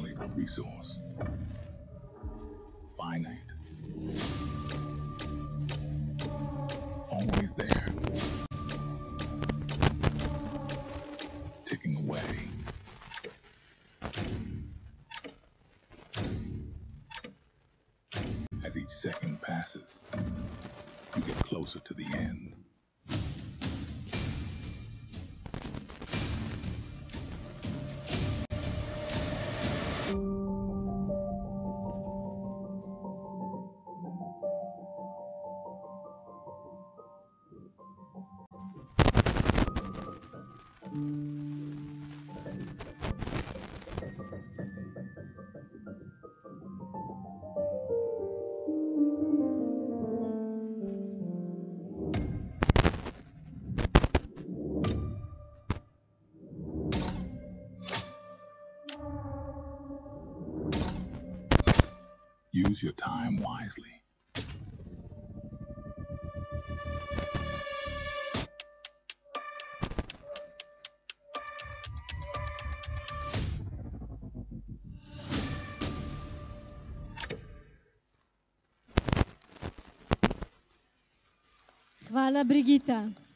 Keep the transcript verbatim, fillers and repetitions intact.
valuable resource. Finite. Always there. Ticking away. As each second passes, you get closer to the end. Use your time wisely. Hvala, Brigita.